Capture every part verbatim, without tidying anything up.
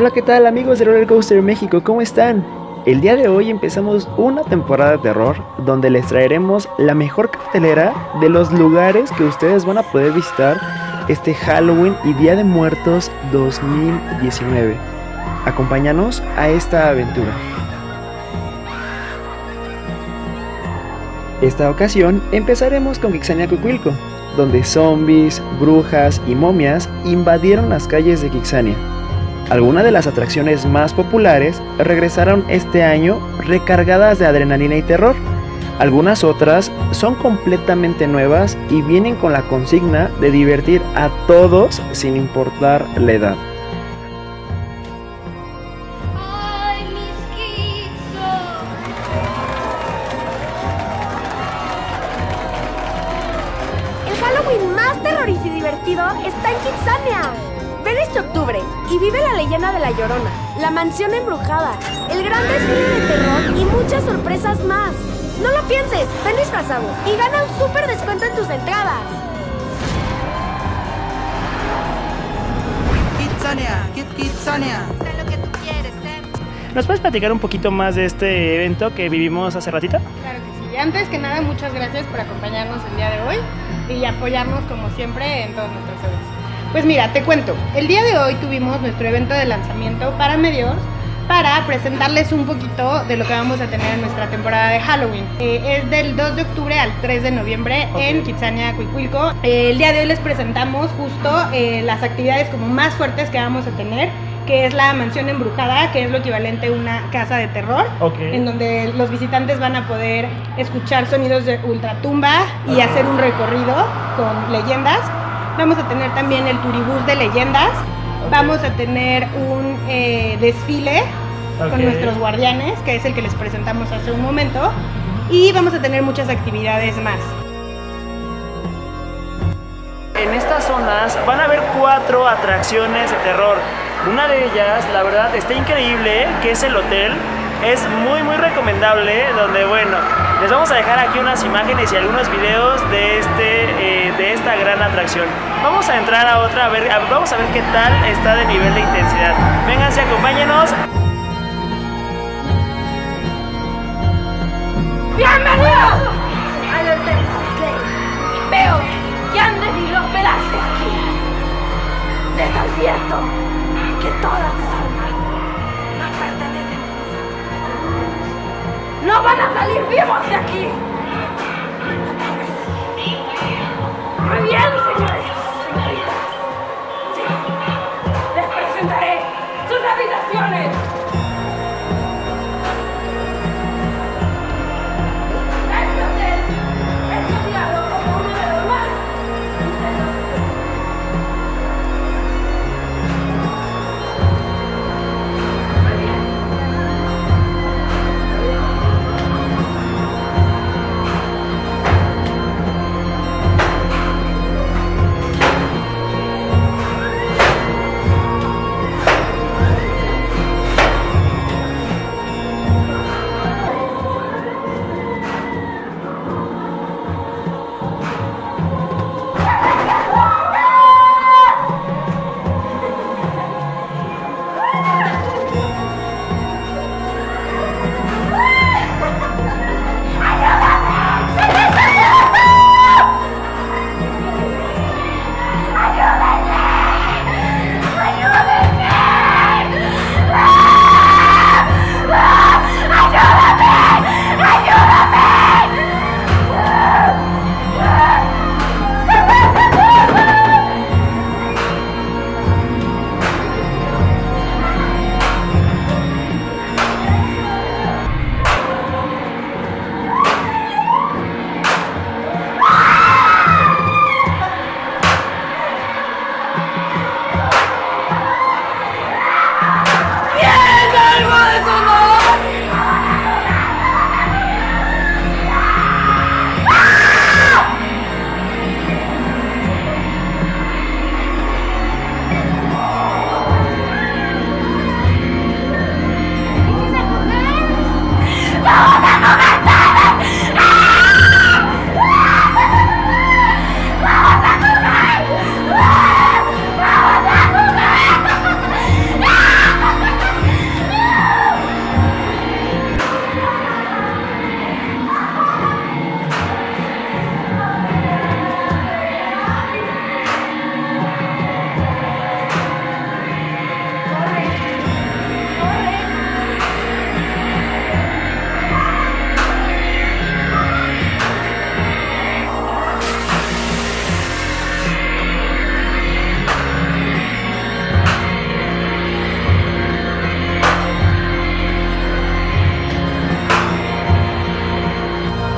Hola, ¿qué tal amigos de Roller Coaster México? ¿Cómo están? El día de hoy empezamos una temporada de terror donde les traeremos la mejor cartelera de los lugares que ustedes van a poder visitar este Halloween y Día de Muertos dos mil diecinueve. Acompáñanos a esta aventura. Esta ocasión empezaremos con Kixania Cuicuilco, donde zombies, brujas y momias invadieron las calles de Kixania. Algunas de las atracciones más populares regresaron este año recargadas de adrenalina y terror. Algunas otras son completamente nuevas y vienen con la consigna de divertir a todos sin importar la edad. El Halloween más terrorífico y divertido está en Kixania. Ven este octubre y vive la leyenda de La Llorona, la mansión embrujada, el gran desfile de terror y muchas sorpresas más. No lo pienses, ven disfrazado y gana un súper descuento en tus entradas. Kixania, Kit Kixania. Sé lo que tú quieres, ¿eh? ¿Nos puedes platicar un poquito más de este evento que vivimos hace ratito? Claro que sí. Antes que nada, muchas gracias por acompañarnos el día de hoy y apoyarnos como siempre en todos nuestros eventos. Pues mira, te cuento, el día de hoy tuvimos nuestro evento de lanzamiento para medios para presentarles un poquito de lo que vamos a tener en nuestra temporada de Halloween. Eh, es del dos de octubre al tres de noviembre okay. en Kixania Cuicuilco. Eh, el día de hoy les presentamos justo eh, las actividades como más fuertes que vamos a tener, que es la mansión embrujada, que es lo equivalente a una casa de terror, okay. en donde los visitantes van a poder escuchar sonidos de ultratumba y uh-huh. hacer un recorrido con leyendas. Vamos a tener también el turibús de leyendas, okay. vamos a tener un eh, desfile okay. con nuestros guardianes, que es el que les presentamos hace un momento, y vamos a tener muchas actividades más. En estas zonas van a haber cuatro atracciones de terror. Una de ellas, la verdad, está increíble, que es el hotel. Es muy muy recomendable, donde bueno, les vamos a dejar aquí unas imágenes y algunos videos de, este, eh, de esta gran atracción. Vamos a entrar a otra, a ver, a, vamos a ver qué tal está de nivel de intensidad. Vénganse, acompáñenos. ¡Bienvenidos al Hotel Play! Veo que han decidido hospedarse aquí. Les advierto que todas las almas nos pertenecen. ¡No van a salir vivos de aquí! Muy bien, señores, señoritas. Sí, les presentaré sus habitaciones. Este hotel es considerado como uno de los más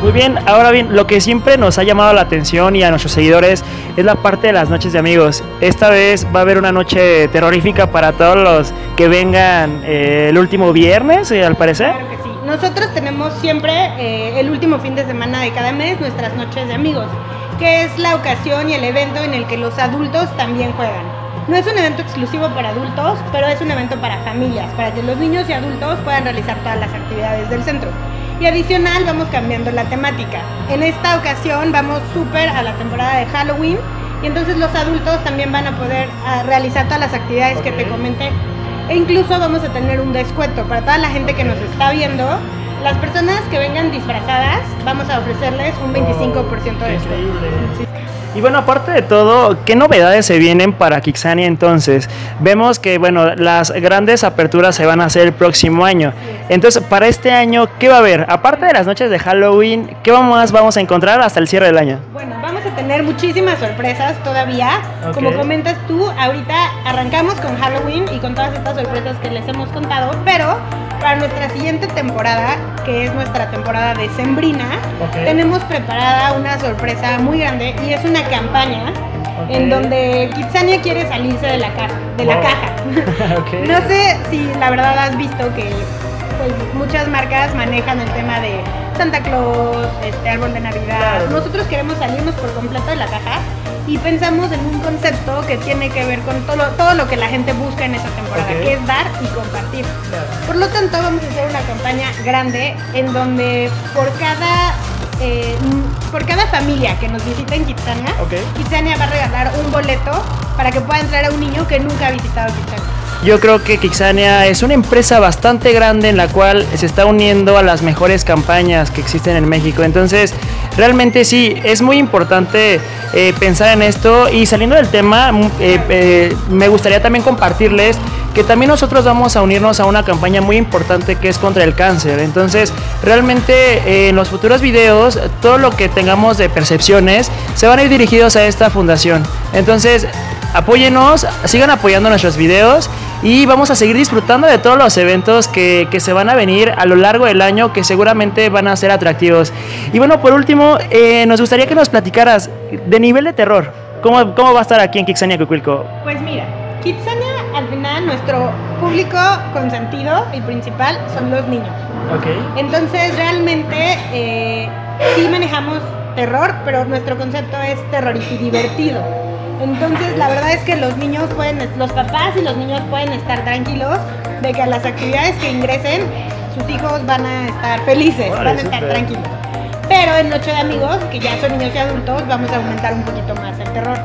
Muy bien, ahora bien, lo que siempre nos ha llamado la atención y a nuestros seguidores es la parte de las noches de amigos. Esta vez va a haber una noche terrorífica para todos los que vengan eh, el último viernes, eh, al parecer. Claro que sí. Nosotros tenemos siempre eh, el último fin de semana de cada mes nuestras noches de amigos, que es la ocasión y el evento en el que los adultos también juegan. No es un evento exclusivo para adultos, pero es un evento para familias, para que los niños y adultos puedan realizar todas las actividades del centro. Y adicional vamos cambiando la temática. En esta ocasión vamos súper a la temporada de Halloween y entonces los adultos también van a poder a, realizar todas las actividades okay. que te comenté. E incluso vamos a tener un descuento para toda la gente que nos está viendo. Las personas que vengan disfrazadas vamos a ofrecerles un veinticinco por ciento de descuento. Sí. Y bueno, aparte de todo, ¿qué novedades se vienen para Kixania entonces? Vemos que, bueno, las grandes aperturas se van a hacer el próximo año. Entonces, para este año, ¿qué va a haber? Aparte de las noches de Halloween, ¿qué más vamos a encontrar hasta el cierre del año? Bueno, vamos a tener muchísimas sorpresas todavía. Okay. Como comentas tú, ahorita arrancamos con Halloween y con todas estas sorpresas que les hemos contado, pero para nuestra siguiente temporada, que es nuestra temporada decembrina, okay. tenemos preparada una sorpresa muy grande y es una campaña okay. en donde Kixania quiere salirse de la caja. De wow. la caja. Okay. No sé si la verdad has visto que pues, muchas marcas manejan el tema de Santa Claus, este árbol de Navidad. Claro. Nosotros queremos salirnos por completo de la caja y pensamos en un concepto que tiene que ver con todo, todo lo que la gente busca en esa temporada, okay. que es dar y compartir. Claro. Por lo tanto, vamos a hacer una campaña grande en donde por cada eh, por cada familia que nos visite en Kixania, okay. Kixania va a regalar un boleto para que pueda entrar a un niño que nunca ha visitado Kixania. Yo creo que Kixania es una empresa bastante grande en la cual se está uniendo a las mejores campañas que existen en México. Entonces, realmente sí, es muy importante eh, pensar en esto. Y saliendo del tema, eh, eh, me gustaría también compartirles que también nosotros vamos a unirnos a una campaña muy importante que es contra el cáncer. Entonces, realmente eh, en los futuros videos, todo lo que tengamos de percepciones se van a ir dirigidos a esta fundación. Entonces, apóyenos, sigan apoyando nuestros videos y vamos a seguir disfrutando de todos los eventos que, que se van a venir a lo largo del año, que seguramente van a ser atractivos. Y bueno, por último, eh, nos gustaría que nos platicaras de nivel de terror. ¿Cómo, cómo va a estar aquí en Kixania Coicuilco? Pues mira, Kixania al final nuestro público consentido y principal son los niños. Okay. Entonces realmente eh, sí manejamos terror, pero nuestro concepto es terrorífico y divertido. Entonces la verdad es que los niños pueden, los papás y los niños pueden estar tranquilos de que a las actividades que ingresen sus hijos van a estar felices, vale, van a estar super. tranquilos. Pero en Noche de Amigos, que ya son niños y adultos, vamos a aumentar un poquito más el terror.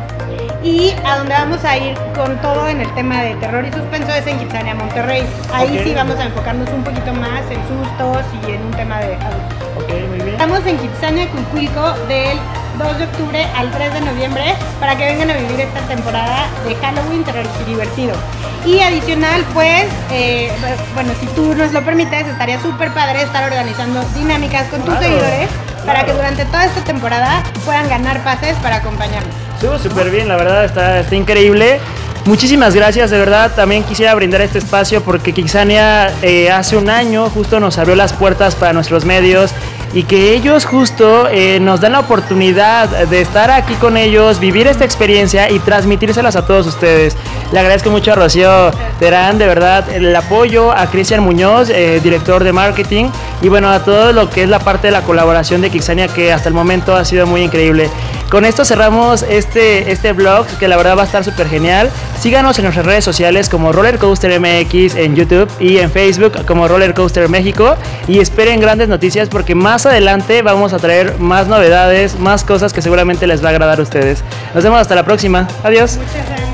Y a donde vamos a ir con todo en el tema de terror y suspenso es en Kixania Monterrey. Ahí okay. sí vamos a enfocarnos un poquito más en sustos y en un tema de adultos. Okay, muy bien. Estamos en Kixania Coicuilco del dos de octubre al tres de noviembre para que vengan a vivir esta temporada de Halloween terrorífico y divertido. Y adicional, pues, eh, bueno, si tú nos lo permites, estaría súper padre estar organizando dinámicas con tus claro, seguidores claro. para que durante toda esta temporada puedan ganar pases para acompañarnos. Estuvo súper bien, la verdad, está, está increíble. Muchísimas gracias, de verdad. También quisiera brindar este espacio porque Kixania eh, hace un año justo nos abrió las puertas para nuestros medios y que ellos justo eh, nos dan la oportunidad de estar aquí con ellos, vivir esta experiencia y transmitírselas a todos ustedes. Le agradezco mucho a Rocío Terán, de verdad, el apoyo, a Cristian Muñoz, eh, director de marketing, y bueno, a todo lo que es la parte de la colaboración de Kixania, que hasta el momento ha sido muy increíble. Con esto cerramos este, este vlog, que la verdad va a estar súper genial. Síganos en nuestras redes sociales como Roller Coaster M X en YouTube y en Facebook como Roller Coaster México, y esperen grandes noticias porque más adelante vamos a traer más novedades, más cosas que seguramente les va a agradar a ustedes. Nos vemos hasta la próxima. Adiós. Muchas gracias.